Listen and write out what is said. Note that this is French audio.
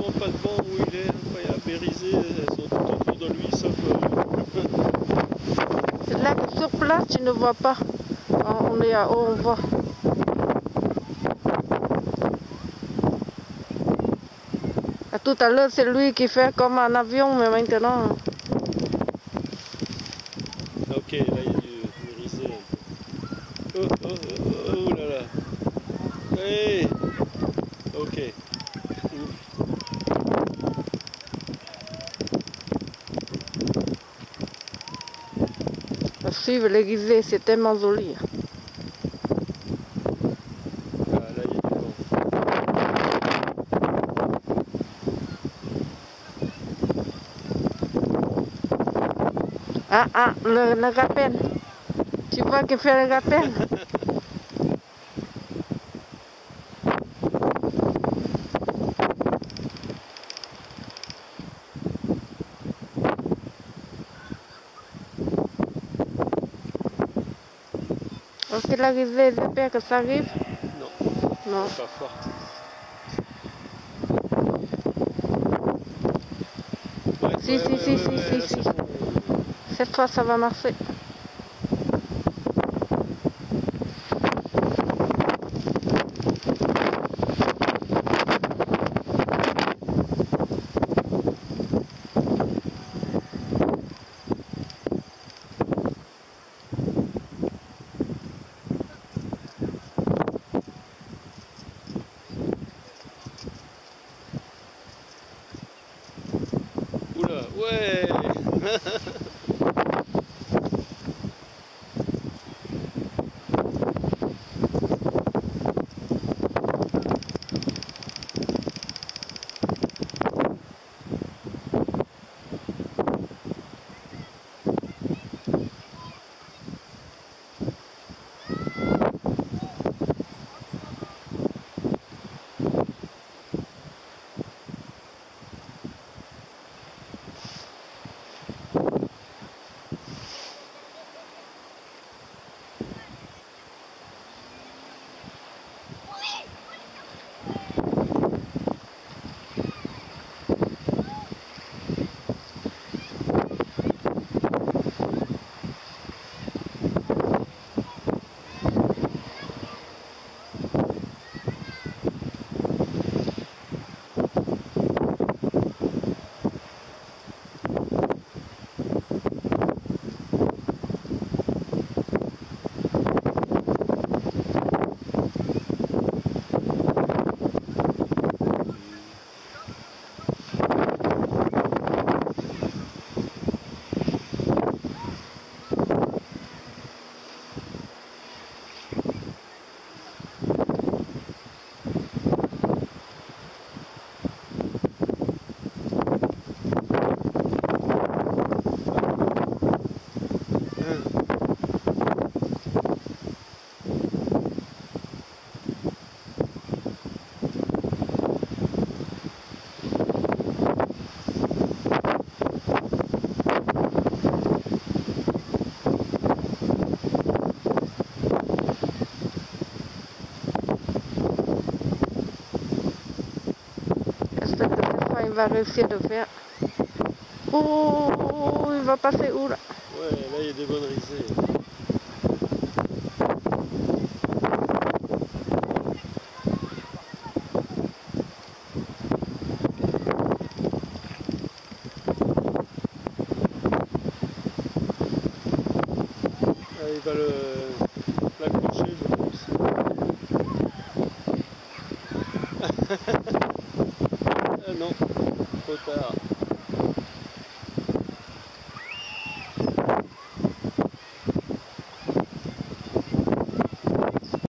vraiment pas de vent où il est, incroyable. Les risées, elles sont tout autour de lui, sauf... Là, sur place, tu ne vois pas. On est à haut, on voit. Tout à l'heure, c'est lui qui fait comme un avion, mais maintenant... Ok, là il y a du risé. Oh, oh, oh, oh là là. Hey. Ok. Ouf. Suivre les risées, c'est tellement joli. Ah, là il y a du vent. Ah, le rapel. Tu vois qu'il fait le rappel. Est-ce que la risée, j'espère que ça arrive? Non, Non. pas forte. Ouais, Si. bon. Cette fois, ça va marcher. Oula, ouais. J'espère que cette fois, il va réussir de faire. Oh, il va passer où là? Ouais, là il y a des bonnes risées. Ah, il va l'accrocher, je pense. Ah non, trop tard.